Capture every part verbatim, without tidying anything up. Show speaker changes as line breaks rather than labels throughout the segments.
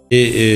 E, e,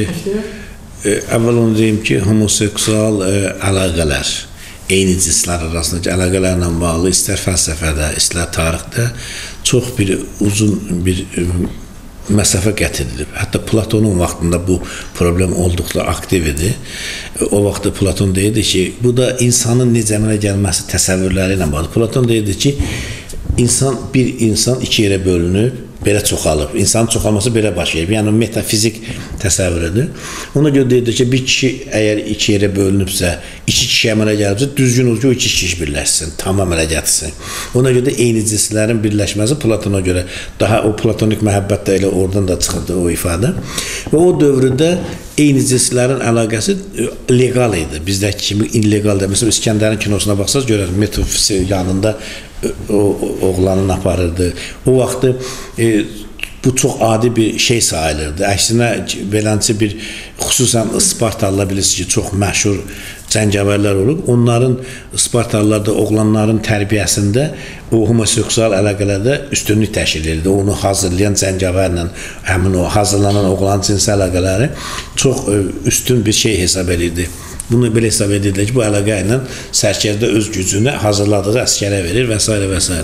e, əvvəl onu deyim ki, homoseksual e, əlaqələr, eyni cinslər arasındakı əlaqələrlə bağlı istər fəlsəfədə, istər tarixdə çox bir uzun bir e, məsafə gətirilib. Hətta Platonun vaxtında bu problem olduqca aktiv idi. O vaxtda Platon deyirdi ki, bu da insanın necə əmələ gəlməsi təsəvvürləri ilə bağlı. Platon deyirdi ki, insan, bir insan iki yerə bölünüb, belə çoxalıb. İnsanın çoxalması belə baş verir. Yəni metafizik təsəvvürüdür. Ona görə deyirdi ki, bir kişi əgər iki yerə bölünübsə, iki kişi əmələ gəlibsə, düzgün olur ki, o iki kişi birləşsin, tam əmələ gətirsin. Ona görə də eyni cinslərin birləşməsi Platona görə daha o platonik məhəbbət də elə oradan da çıxırdı o ifadə. Və o dövrdə eyni cinslərin əlaqəsi legal idi. Bizdəki kimi illegal deyil. Məsələn, İskəndərin kinosuna baxsaz görərsiniz, metafizik yanında o, oğlanın aparırdı. O vaxtı e, bu çox adi bir şey sayılırdı. Əksinə beləncə bir, xüsusən Spartalılar bilirsiniz ki, çox məşhur cəngavərlər olub. Onların Spartalılarda oğlanların tərbiyəsində o homoseksual əlaqələrdə üstünlük təşkil edirdi. Onu hazırlayan cəngavərlə həmin o hazırlanan oğlan cinsi əlaqələri çox üstün bir şey hesab edirdi. Bunu belə hesab edirlər ki, bu əlaqə ilə sərkərdə öz gücünü hazırladığı əskərə verir və s. və s.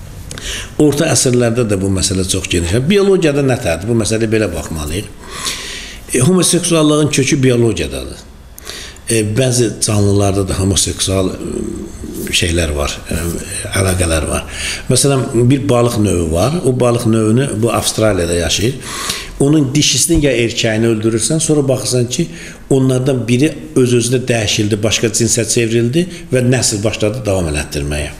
Orta əsrlərdə də bu məsələ çox geniş. Biologiyada nətərdir? Bu məsələ belə baxmalıyıq. E, homoseksuallığın kökü biologiyadadır. E, bəzi canlılarda da homoseksual şeylər var, e, əlaqələr var. Məsələn, bir balıq növü var. O balıq növünü bu Avstraliyada yaşayır. Onun dişisini ya erkəyini öldürürsən, sonra baxırsan ki, onlardan biri öz-özünə dəyişildi, başqa cinsə çevrildi və nəsil başladı davam elətdirməyə.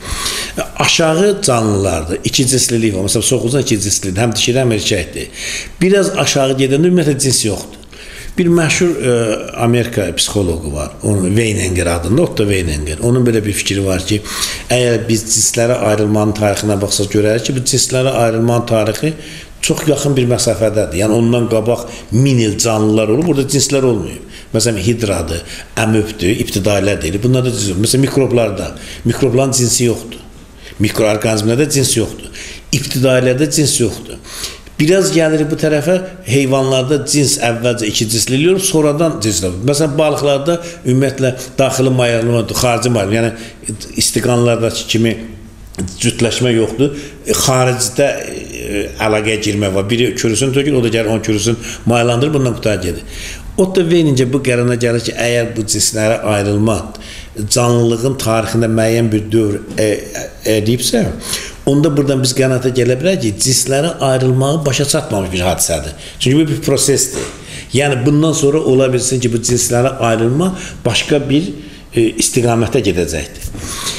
Aşağı canlılardır, iki cinslilik var. Məsələn, soxulsan iki cinslilik, həm dişi, həm erkəkdir. Biraz aşağı gedəndə ümumiyyətlə cins yoxdur. Bir məşhur e, Amerika psixologu var, onun Weininger adında, Otto Weininger. Onun belə bir fikri var ki, əgər biz cinslərə ayrılmanın tarixinə baxsaq görərik ki, bu cinslərə ayrılmanın tarixi çox yaxın bir məsafədədir. Yəni ondan qabaq min il canlılar olub, burada cinslər olmuyor. Məsələn, hidradır, əmöbdür, ibtidailər deyilir. Bunlarda cins yoxdur. Məsələn, mikroblarda, mikrobların cinsi yoxdur. Mikroorqanizmlərdə cins yoxdur. İbtidailərdə cins yoxdur. Biraz gəlirik bu tərəfə, heyvanlarda cins əvvəlcə iki cinslilik olub, sonradan cinslər olub. Məsələn, balıqlarda ümumiyyətlə daxili mayalama, xarici mayalama, yəni istiqanlardakı kimi cütləşmə yoxdur. Xaricdə əlaqəyə girmək var. Biri kürüsünü tökür, o da gəlir onun kürüsünü mayalandırır, bundan qutar gedir. Otto Weininger bu qərana gəlir ki, əgər bu cinslərə ayrılma canlılığın tarixində müəyyən bir dövr edibsə, onda buradan biz qənaətə gələ bilərik ki, cinslərə ayrılmağı başa çatmamış bir hadisədir. Çünki bu bir prosesdir. Yəni, bundan sonra ola bilsin ki, bu cinslərə ayrılma başqa bir e, istiqamətə gedəcəkdir.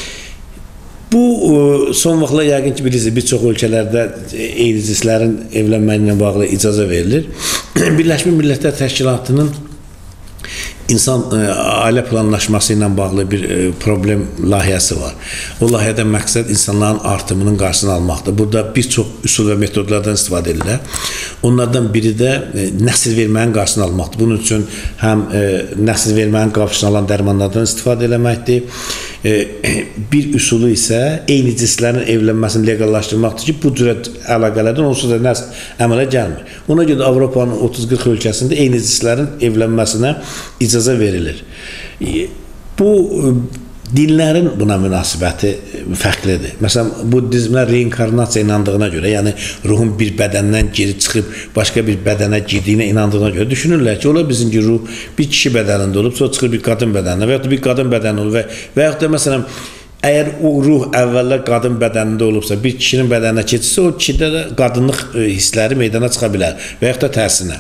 Bu, son vaxtlar yəqin ki, bilirsiniz, bir çox ölkələrdə eyni cinslərin evlənməklə bağlı icazə verilir. Birləşmiş Millətlər Təşkilatının İnsan e, ailə planlaşması ilə bağlı bir e, problem layihəsi var. O layihədən məqsəd insanların artımının qarşısını almaqdır. Burada bir çox üsul və metodlardan istifadə edirlər. Onlardan biri də e, nəsil verməyin qarşısını almaqdır. Bunun üçün həm e, nəsil verməyin qarşısını alan dərmanlardan istifadə eləməkdir. E, bir üsulu isə eyni cinslərin evlənməsini legallaşdırmaqdır ki, bu cürə əlaqələrdən onsuz da nəsil əmələ gəlmir. Ona görə Avropanın otuz qırx ölkəsində eyni cinslərin evlənməsinə icazə verilir. Bu dinlərin buna münasibəti fərqlidir. Məsələn, buddizmlər reinkarnasiya inandığına görə, yəni ruhun bir bədəndən geri çıxıb başqa bir bədənə girdiyinə inandığına görə düşünürlər ki, ola bizim ki, ruh bir kişi bədənində olub, sonra çıxır bir qadın bədənində və yaxud da bir qadın bədəni olub və, və yaxud da məsələn, əgər o ruh əvvəllər qadın bədənində olubsa, bir kişinin bədəninə keçirsə, o kişidə də qadınlıq hissləri meydana çıxa bilər və yaxud da tərsinə.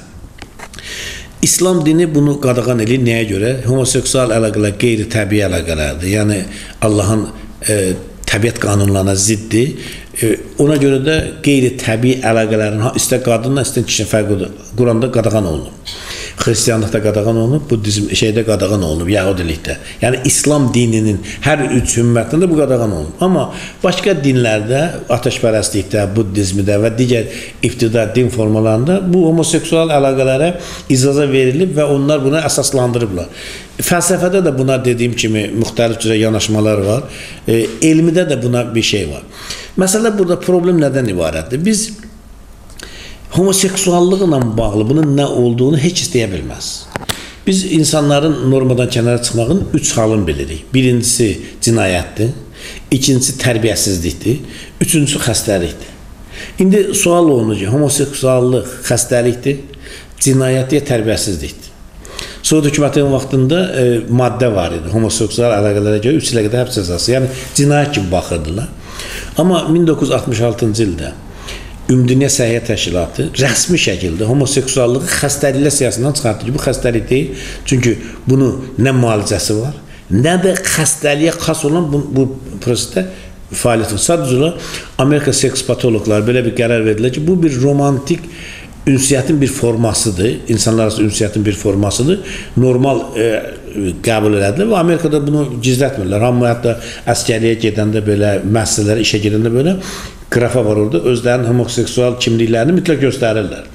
İslam dini bunu qadağan edir. Nəyə görə? Homoseksual əlaqələr qeyri-təbii əlaqələrdir. Yəni, Allahın e, təbiət qanunlarına ziddir. E, ona görə də qeyri-təbii əlaqələrin istər qadınla, istər kişinin fərqidir. Quranda qadağan olunur. Xristiyanlıqda qadağan olunub, buddizm şeydə qadağan olunub, Yahudilikdə. Yəni, İslam dininin hər üç ümmətində bu qadağan olunub. Amma başqa dinlərdə, ateşpərəstlikdə, buddizmdə və digər iftida din formalarında bu homoseksual əlaqələrə icazə verilib və onlar buna əsaslandırıblar. Fəlsəfədə də buna dediyim kimi müxtəlif cürə yanaşmalar var. E, elmidə də buna bir şey var. Məsələ burada problem nədən ibarətdir? Biz homoseksuallıqla bağlı bunun nə olduğunu heç istəyə bilməz. Biz insanların normadan kənara çıxmağın üç halını bilirik. Birincisi cinayətdir, ikincisi tərbiyəsizlikdir, üçüncüsü xəstəlikdir. İndi sual olunur ki, homoseksuallıq xəstəlikdir, cinayət ya tərbiyəsizlikdir. Sovet hökumətin vaxtında e, maddə var idi, homoseksual əlaqələrə görə üç ilə qədər həbs cəzası, yəni cinayət kimi baxırdılar. Amma min doqquz yüz altmış altıncı ildə Ümumdünya Səhiyyə Təşkilatı rəsmi şəkildə homoseksuallığı xəstəliklər siyasından çıxartdı ki, bu xəstəlik deyil. Çünki bunun nə müalicəsi var, nə də xəstəliyə xas olan bu, bu prosesdə fəaliyyət var. Sadəcə Amerika seks patoloqları belə bir qərar verdilər ki, bu bir romantik ünsiyyətin bir formasıdır, insanlar arası ünsiyyətin bir formasıdır, normal e, qəbul elədilər və Amerikada bunu gizlətmirlər. Hamı hətta əskəriyə gedəndə belə, müəssisələrə işə gedəndə belə qrafa var orada, özlərinin homoseksual kimliklərini mütləq göstərirlər.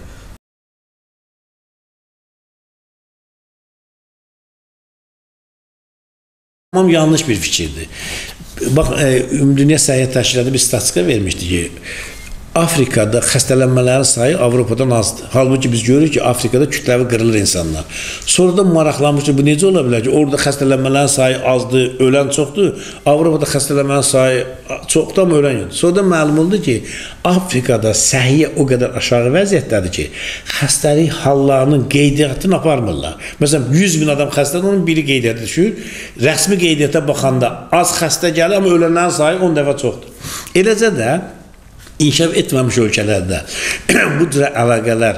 Tamam yanlış bir fikirdir. Bax, e, Ümumdünya Səhiyyə Təşkilatı bir statistika vermişdi ki, Afrikada xəstələnmələrin sayı Avropadan azdır. Halbuki biz görürük ki, Afrikada kütləvi qırılır insanlar. Sonra da maraqlanmışdır, bu necə ola bilər ki, orada xəstələnmələrin sayı azdır, ölən çoxdur. Avropada xəstələnmələrin sayı çoxdur, amma ölən yoxdur. Sonra da məlum oldu ki, Afrikada səhiyyə o qədər aşağı vəziyyətdədir ki, xəstəlik hallarının qeydiyyatını aparmırlar. Məsələn, yüz min adam xəstədir, onun biri qeydiyyata düşür. Rəsmi qeydiyyata baxanda az xəstə gəlir, amma ölənlərin sayı on dəfə çoxdur. Eləcə də İnkişaf etməmiş ölkələrdə bu cür əlaqələr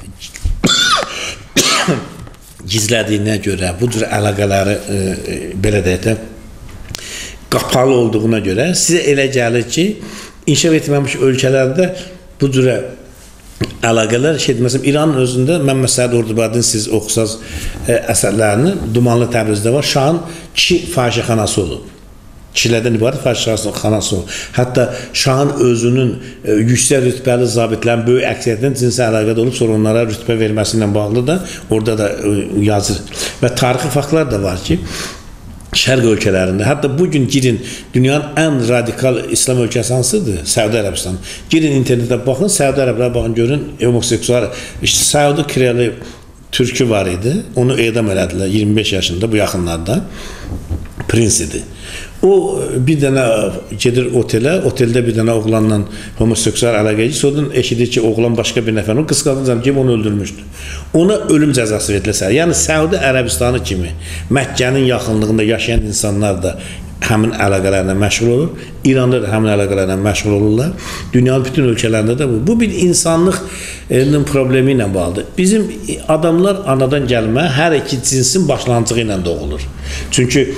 gizlədiyinə görə, bu cür əlaqələri e, belə deyək də qapalı olduğuna görə sizə elə gəlir ki, inkişaf etməmiş ölkələrdə bu cür əlaqələr şey, məsələn, İranın özündə Məmməd Səid Ordubadinin siz oxusaz e, əsərlərini Dumanlı Təbrizdə var, Şahın kişi fahişəxanası olub. Kişilərdən ibarət fahişəxanası olub. Hətta Şahın özünün e, yüksək rütbəli zabitlərin böyük əksəriyyətinin cinsi əlaqədə olub, sonra onlara rütbə verməsi ilə bağlı da orada da e, yazır. Və tarixi faktlar da var ki, Şərq ölkələrində, hətta bugün girin dünyanın ən radikal İslam ölkəsi hansıdır? Səudi Ərəbistan. Girin internetə baxın, Səudi Ərəblərə baxın, görün homoseksual, işte Səudi Krali türkü var idi, onu edam elədilər iyirmi beş yaşında bu yaxınlarda, prins idi. O bir dənə gedir otelə, oteldə bir dənə oğlanla homoseksual əlaqə edir, sonra eşidir ki, oğlan başqa bir nəfər, o qısqalınca ki, onu öldürmüşdü. Ona ölüm cəzası verilirsə, yəni Səudi Ərəbistanı kimi Məkkənin yaxınlığında yaşayan insanlar da həmin əlaqələrlə məşğul olur, İranda da həmin əlaqələrlə məşğul olurlar, dünyanın bütün ölkələrində də bu. Bu bir insanlıq problemi ilə bağlıdır. Bizim adamlar anadan gəlmə hər iki cinsin başlanğıcı ilə doğulur. Çünki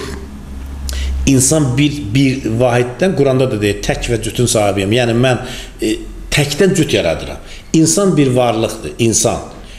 İnsan bir, bir vahiddən, Quranda da deyir, tək və cütün sahibiyəm. Yəni, mən e, təkdən cüt yaradıram. İnsan bir varlıqdır, insan.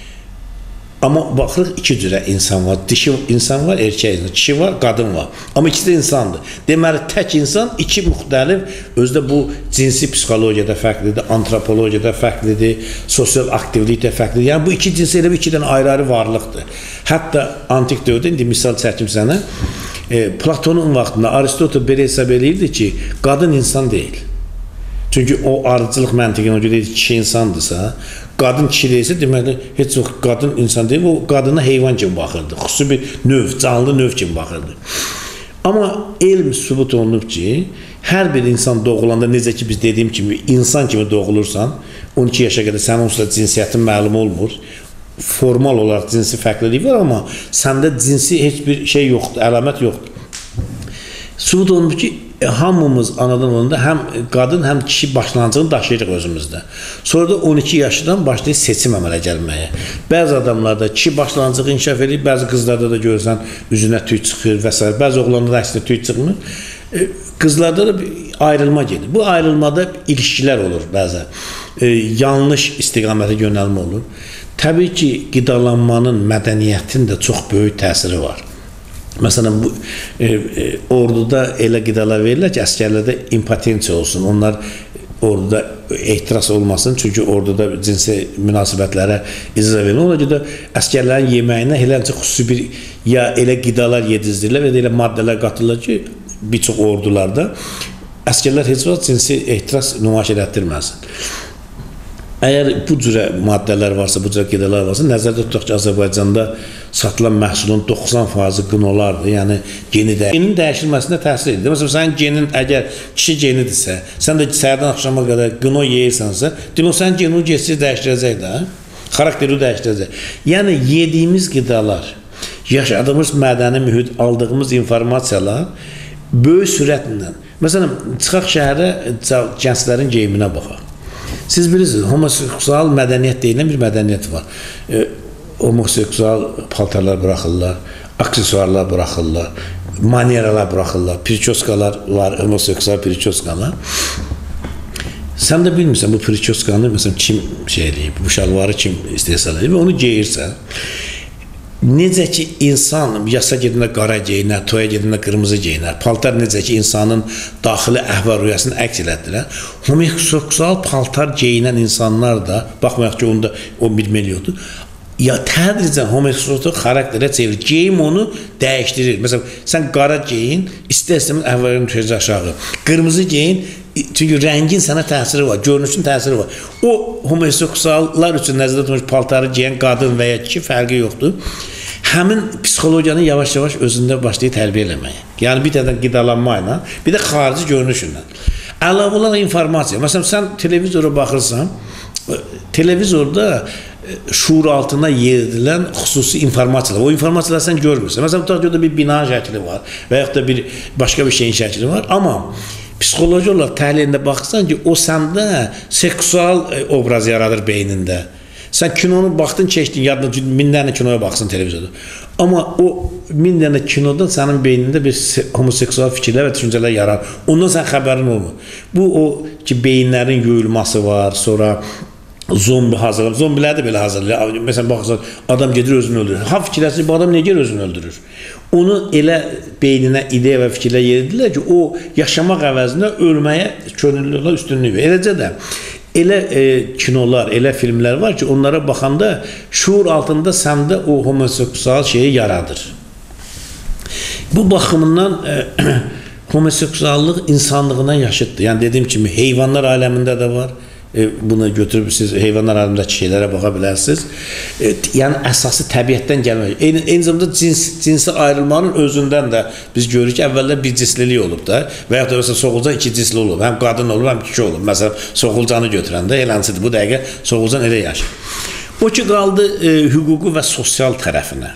Amma baxırıq, iki cürə insan var. Dişi insan var, erkək insan. Kişi var, qadın var. Amma ikisi də insandır. Deməli, tək insan iki müxtəlif, özdə bu cinsi psixologiyada fərqlidir, antropologiyada fərqlidir, sosial aktivlikdə fərqlidir. Yəni, bu iki cinsi elə bir iki dənə ayrı-ayrı varlıqdır. Hətta antik dövrdə, indi misal çəkim sənə, E, Platonun vaxtında Aristotel belə hesab edirdi ki, qadın insan deyil. Çünki o arıcılıq məntiqinə görə deyir, kişi insandırsa, qadın kişi deyilsə, deməli, heç yox, qadın insan deyil, o qadına heyvan kimi baxırdı, xüsusi bir növ, canlı növ kimi baxırdı. Amma elm sübut olunub ki, hər bir insan doğulanda, necə ki biz dediyim kimi, insan kimi doğulursan, on iki yaşa qədər sənin onsuz da cinsiyyətin məlum olmur, formal olaraq cinsi fərqlilik var, amma səndə cinsi heç bir şey yoxdur, əlamət yoxdur. Sübut olunur ki, hamımız anadan olanda həm qadın, həm kişi başlanğıcını daşıyırıq özümüzdə. Sonra da on iki yaşından başlayır seçim əmələ gəlməyə. Bəzi adamlarda kişi başlanğıcı inkişaf edir, bəzi qızlarda da görürsən üzünə tüy çıxır və s. Bəzi oğlanlarda əksində tüy çıxmır. Qızlarda da ayrılma gedir. Bu ayrılmada ilişkilər olur bəzən. Yanlış istiqamətə yönəlmə olur. Təbii ki, qidalanmanın, mədəniyyətin də çox böyük təsiri var. Məsələn, bu, e, e, orduda elə qidalar verirlər ki, əskərlərdə impotensiya olsun. Onlar orduda ehtiras olmasın, çünki orduda cinsi münasibətlərə icra verilir. Ona görə əskərlərin yeməyinə eləncə xüsusi bir ya elə qidalar yedizdirirlər və ya elə maddələr qatırlar ki, bir çox ordularda əskərlər heç vaxt cinsi ehtiras nümayiş elətdirməsin. Əgər bu cürə maddələr varsa, bu cürə qidalar varsa, nəzərdə tutaq ki, Azərbaycanda satılan məhsulun doxsan faizi qinolardır. Yəni, geni də, genin dəyişilməsində təsir edir. Məsələn, sənin genin əgər kişi genidirsə, sən də səhərdən axşama qədər qino yeyirsənsə, demək, sənin genini geçsiz dəyişdirəcək də, xarakteri dəyişdirəcək. Yəni, yediyimiz qidalar, yaşadığımız mədəni mühit, aldığımız informasiyalar böyük sürətlə. Məsələn, çıxaq şəhərə gənclərin geyiminə baxaq. Siz bilirsiniz, homoseksual mədəniyyət deyilən bir mədəniyyət var. E, homoseksual paltarlar buraxırlar, aksesuarlar buraxırlar, manieralar buraxırlar, pirçoskalar var, homoseksual pirçoskalar. Sən də bilmirsən, bu pirçoskanı məsələn, kim şey edib, bu şalvarı kim istehsal edib və onu geyirsən. Necə ki, insan yasa gedində qara geyinər, toya gedində qırmızı geyinər, paltar necə ki, insanın daxili əhval-rüyasını əks elətdirər, homoseksual paltar geyinən insanlar da, baxmayaq ki, onda o bir milyondur, ya tədricən homoseksual xarakterə çevirir, geyim onu dəyişdirir. Məsələn, sən qara geyin, istər-istəməz əhval-rüyanı düşəcək aşağı, qırmızı geyin, çünki rəngin sənə təsiri var, görünüşün təsiri var. O, homoseksuallar üçün nəzərdə tutulmuş paltarı geyən qadın və ya kişi fərqi yoxdur. Həmin psixologiyanı yavaş-yavaş özündə başlayıb tərbiyə eləməyə. Yəni, bir dədən qidalanma ilə, bir də xarici görünüşündən. Əlavə olan informasiya. Məsələn, sən televizora baxırsan, televizorda şuur altına yeridilən xüsusi informasiyalar. O informasiyaları sən görmürsən. Məsələn, tutaq ki, orada bir bina şəkli var və yaxud da bir başqa bir şeyin şəkli var. Amma psixoloji olaraq təhlilində baxırsan ki, o səndə seksual obraz yaradır beynində. Sən kinonu baxdın, keçdin, yadına min dənə kinoya baxsın televizorda. Amma o min dənə kinoda sənin beynində bir homoseksual fikirlər və düşüncələr yarar. Ondan sən xəbərin olmur. Bu, o ki, beyinlərin yuyulması var, sonra zombi hazırlar. Zombilər də belə hazırlar. Məsələn, baxırsan, adam gedir özünü öldürür. Ha fikirləsin, bu adam necə özünü öldürür? Onu elə beyninə ideya və fikirlər yeridirlər ki, o yaşamaq əvəzində ölməyə könüllülər üstünlüyü verir. Eləcə də elə e, kinolar, elə filmlər var ki, onlara baxanda şuur altında səndə o homoseksual şeyi yaradır. Bu baxımından e, homoseksuallıq insanlığına yaşıddır. Yəni, dediyim kimi, heyvanlar aləmində də var. E, bunu götürüb siz heyvanlar aləmindəki şeylərə baxa bilərsiniz. E, yəni, əsası təbiətdən gəlmək. Eyni, eyni zamanda cins, cinsi ayrılmanın özündən də biz görürük ki, əvvəllər bir cinslilik olub da və yaxud da məsələn, soğulcan iki cinsli olub. Həm qadın olub, həm kişi olub. Məsələn, soğulcanı götürəndə eləncədir. Bu dəqiqə soğulcan elə yaşır. O ki, qaldı e, hüququ və sosial tərəfinə.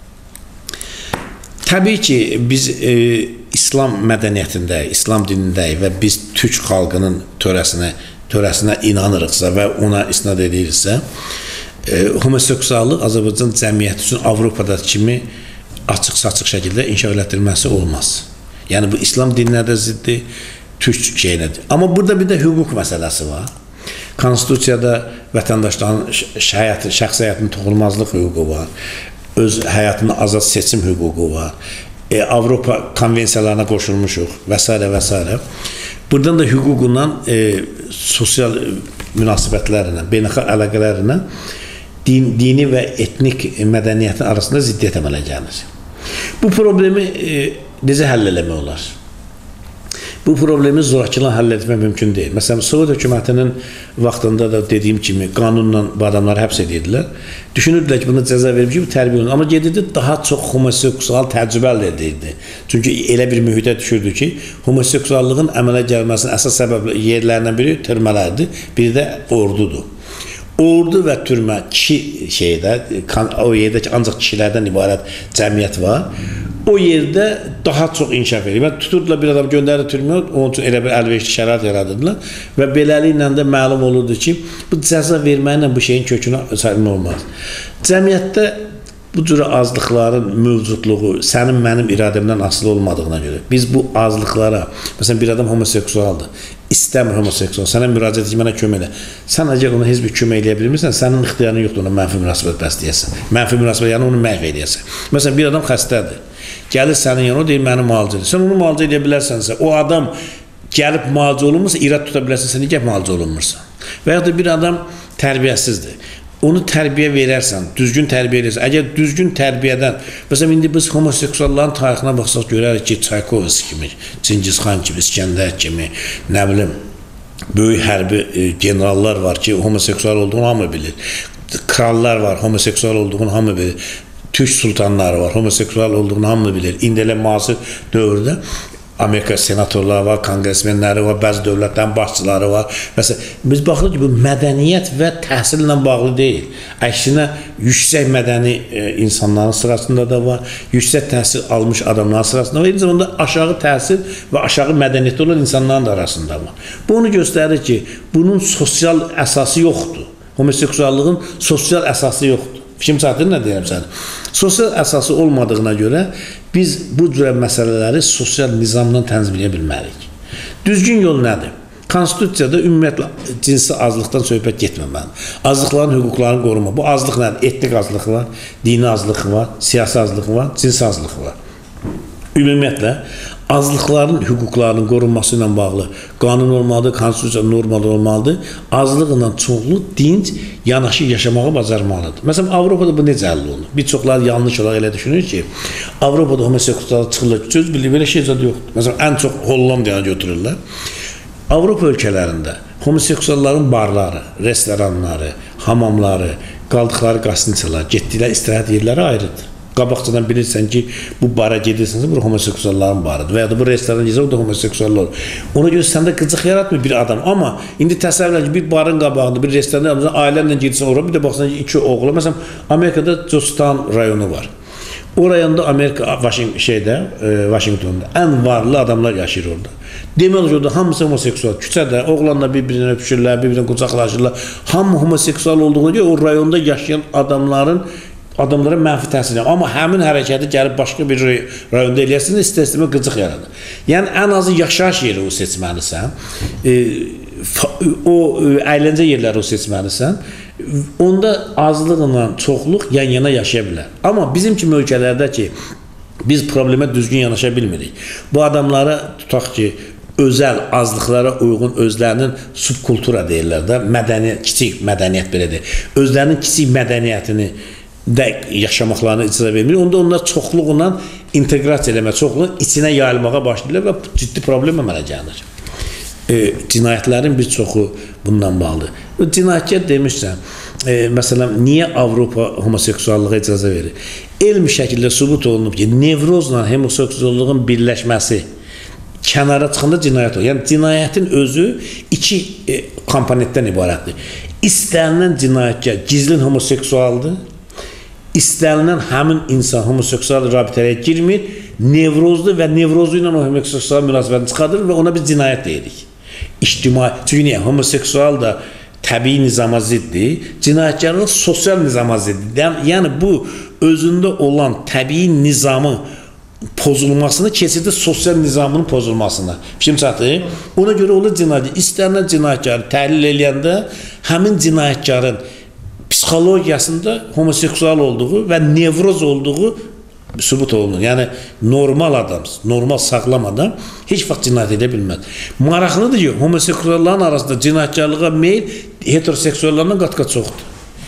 Təbii ki, biz e, İslam mədəniyyətində, İslam dinində və biz türk xalqının törəsinə törəsinə inanırıqsa və ona isnad ediriksə, e, homoseksuallıq Azərbaycan cəmiyyəti üçün Avropada kimi açıq-saçıq şəkildə inkişaf elətdirilməsi olmaz. Yəni, bu İslam dininə də ziddir, türk şeyinədir. Amma burada bir də hüquq məsələsi var. Konstitusiyada vətəndaşların həyatı, şəxsi həyatının toxunulmazlıq hüququ var, öz həyatının azad seçim hüququ var, e, Avropa konvensiyalarına qoşulmuşuq və s. və s. Buradan da hüququndan e, sosial münasibətlərinə, beynəlxalq əlaqələrinə din, dini və etnik mədəniyyətin arasında ziddiyyət əmələ gəlir. Bu problemi e, necə həll eləmək olar? Bu problemi zorakılıqla həll etmək mümkün deyil. Məsələn, Sovet hökumətinin vaxtında da dediyim kimi qanunla bu adamları həbs edirdilər. Düşünürdülər ki, buna cəza verib ki, bu tərbiyə olunur. Amma gedirdi, daha çox homoseksual təcrübə əldə edirdi. Çünki elə bir mühitə düşürdü ki, homoseksuallığın əmələ gəlməsinin əsas səbəb yerlərindən biri türmələrdir, biri də ordudur. Ordu və türmə kişi şeydə, o yerdə ki, ancaq kişilərdən ibarət cəmiyyət var. O yerdə daha çox inkişaf edir. Yəni, tuturdular bir adam göndərir türməyə, onun üçün elə bir əlverişli şərait yaradırdılar və beləliklə də məlum olurdu ki, bu cəza verməklə bu şeyin kökünə çəkilmə olmaz. Cəmiyyətdə bu cür azlıqların mövcudluğu sənin mənim iradəmdən asılı olmadığına görə biz bu azlıqlara, məsələn, bir adam homoseksualdır, istəmir homoseksual, sənə müraciət edib, mənə kömək elə. Sən əgər ona heç bir kömək eləyə bilmirsən, sənin ixtiyarın yoxdur ona mənfi münasibət bəsləyəsən. Mənfi münasibət, yəni onu məhv eləyəsən. Məsələn, bir adam xəstədir, gəlir sənin yanına, o deyir, məni müalicə edir. Sən onu müalicə edə bilərsənsə, o adam gəlib müalicə olunmursa, irad tuta bilərsən, sən niyə müalicə olunmursan? Və yaxud da bir adam tərbiyəsizdir. Onu tərbiyə verərsən, düzgün tərbiyə edirsən. Əgər düzgün tərbiyədən, məsələn, indi biz homoseksualların tarixinə baxsaq görərik ki, Çaykovski kimi, Çingizxan kimi, İskəndər kimi, nə bilim, böyük hərbi e, generallar var ki, homoseksual olduğunu hamı bilir. Krallar var, homoseksual olduğunu hamı bilir. Türk sultanları var, homoseksual olduğunu hamı bilir. İndi elə müasir dövrdə Amerika senatorları var, kongresmenləri var, bəzi dövlətlərin başçıları var. Məsələn, biz baxırıq ki, bu mədəniyyət və təhsillə bağlı deyil. Əksinə, yüksək mədəni e, insanların sırasında da var, yüksək təhsil almış adamların sırasında var, eyni zamanda aşağı təhsil və aşağı mədəniyyətli olan insanların da arasında var. Bu onu göstərir ki, bunun sosial əsası yoxdur. Homoseksuallığın sosial əsası yoxdur. Fikrim çatır, nə deyirəm sənə? Sosial əsası olmadığına görə biz bu cür məsələləri sosial nizamdan tənzimləyə bilmərik. Düzgün yol nədir? Konstitusiyada ümumiyyətlə cinsi azlıqdan söhbət getməməlidir. Azlıqların hüquqlarını qoruma. Bu azlıq nədir? Etnik azlıq var, dini azlıq var, siyasi azlıq var, cinsi azlıq var. Ümumiyyətlə, azlıqların hüquqlarının qorunması ilə bağlı qanun olmalıdır, konstitusiya normal olmalıdır. Azlıqla çoxlu dinc yanaşı yaşamağı bacarmalıdır. Məsələn, Avropada bu necə əldə olunur? Bir çoxlar yanlış olaraq elə düşünür ki, Avropada homoseksual çıxırlar, söz bilir, belə şey zad yoxdur. Məsələn, ən çox Hollandiyanı götürürlər. Avropa ölkələrində homoseksualların barları, restoranları, hamamları, qaldıqları qasınçalar, getdikləri istirahət yerləri ayrıdır. Qabaqcadan bilirsən ki, bu bara gedirsənsə, bu homoseksualların barıdır. Və ya da bu restoran gedirsə, o da homoseksuallar olur. Ona görə səndə qıcıq yaratmır bir adam. Amma indi təsəvvür ki, bir barın qabağında, bir restoranda ailənlə gedirsən ora, bir də baxsan ki, iki oğlu. Məsələn, Amerikada Johnstown rayonu var. O rayonda Amerika, şeydə, Washingtonda ən varlı adamlar yaşayır orada. Demək orada hamısı homoseksual. Küçədə oğlanla bir-birinə öpüşürlər, bir-birinə qucaqlaşırlar. Hamı homoseksual olduğuna görə o rayonda yaşayan adamların adamlara mənfi təsir edir. Amma həmin hərəkəti gəlib başqa bir rayonda eləyəsin, istər-istəmə qıcıq yaradır. Yəni, ən azı yaşayış yeri o seçməlisən, e, o əyləncə yerləri o seçməlisən, onda azlıqla çoxluq yan-yana yaşaya bilər. Amma bizim kimi ölkələrdə ki, biz problemə düzgün yanaşa bilmirik. Bu adamlara tutaq ki, özəl azlıqlara uyğun özlərinin subkultura deyirlər də, mədəniyyət, kiçik mədəniyyət belədir. Özlərinin kiçik mədəniyyətini də yaşamaqlarını icra vermir. Onda onlar çoxluqla inteqrasiya eləmək, çoxluqla içinə yayılmağa başlayırlar və ciddi problem əmələ gəlir. E, cinayətlərin bir çoxu bundan bağlıdır. Cinayətkar demişsən, e, məsələn, niyə Avropa homoseksuallığa icazə verir? Elmi şəkildə sübut olunub ki, nevrozla homoseksuallığın birləşməsi kənara çıxanda cinayət olur. Yəni, cinayətin özü iki e, komponentdən ibarətdir. İstənilən cinayətkar gizlin homoseksualdır, İstənilən həmin insan homoseksual rabitələrə girmir, nevrozdur və nevrozu ilə o homoseksual münasibətini çıxardır və ona biz cinayət deyirik. İctimai, çünki niyə? Homoseksual da təbii nizama ziddir, cinayətkarlıq sosial nizama ziddir. Yəni, bu özündə olan təbii nizamı pozulmasını keçirdi sosial nizamının pozulmasına. Fikrim çatır? Ona görə olur cinayət. İstənilən cinayətkarı təhlil eləyəndə həmin cinayətkarın psixologiyasında homoseksual olduğu və nevroz olduğu sübut olunur. Yəni, normal adam, normal sağlam adam heç vaxt cinayət edə bilməz. Maraqlıdır ki, homoseksualların arasında cinayətkarlığa meyil heteroseksuallardan qat-qat çoxdur.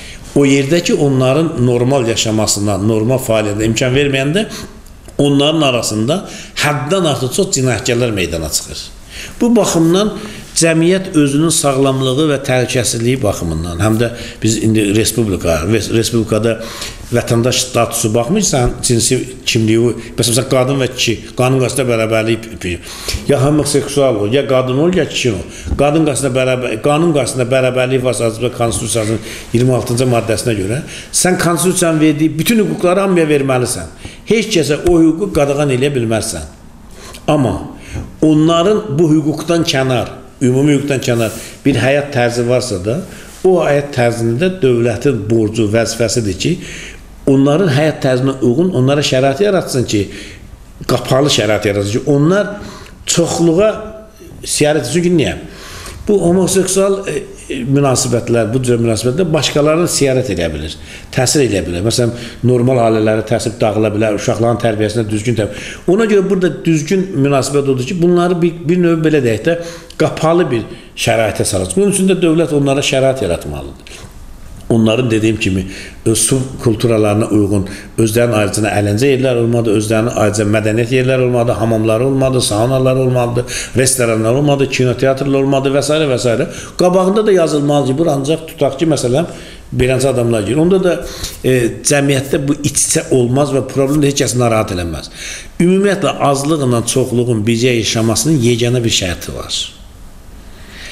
O yerdə ki, onların normal yaşamasına, normal fəaliyyətə imkan verməyəndə onların arasında həddən artıq çox cinayətkarlar meydana çıxır. Bu baxımdan cəmiyyət özünün sağlamlığı və təhlükəsizliyi baxımından, həm də biz indi respublika, respublikada vətəndaş statusu baxmırsan, cinsi kimliyi, məsələn, qadın və kişi, qanun qarşısında bərabərlik, ya homoseksual ol, ya qadın ol, ya kişi ol. Qadın qarşısında bərabər, qanun qarşısında bərabərlik varsa, Azərbaycan Konstitusiyasının iyirmi altıncı maddəsinə görə, sən Konstitusiyanın verdiyi bütün hüquqları hamıya verməlisən. Heç kəsə o hüququ qadağan eləyə bilmərsən. Amma onların bu hüquqdan kənar, ümumi hüquqdan kənar bir həyat tərzi varsa da, o həyat tərzində dövlətin borcu, vəzifəsidir ki, onların həyat tərzinə uyğun onlara şərait yaratsın ki, qapalı şərait yaratsın ki, onlar çoxluğa siyarət etsin ki, niyə? Bu homoseksual e, münasibətlər, bu cür münasibətlər başqalarını siyarət edə bilir, təsir edə bilir. Məsələn, normal ailələrə təsir dağıla bilər, uşaqların tərbiyəsinə düzgün tərbiyyə. Ona görə burada düzgün münasibət odur ki, bunları bir, bir növ belə deyək də qapalı bir şəraitə salır. Bunun üçün də dövlət onlara şərait yaratmalıdır. onların dediyim kimi öz subkulturalarına uyğun özlərinin ayrıcına əyləncə yerlər olmadı, özlərinin ayrıca mədəniyyət yerləri olmadı, hamamları olmadı, saunalar olmadı, restoranlar olmadı, kinoteatrlar olmadı və s. və s. Qabağında da yazılmalı ki, bu ancaq tutaq ki, məsələn, beləncə adamlar girir. Onda da e, cəmiyyətdə bu iç-içə olmaz və problemdə heç kəs narahat eləməz. Ümumiyyətlə, azlıqla çoxluğun bircə yaşamasının yeganə bir şərti var.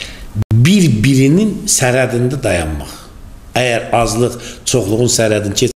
Bir-birinin sərhədində dayanmaq. Əgər azlıq çoxluğun sərhədini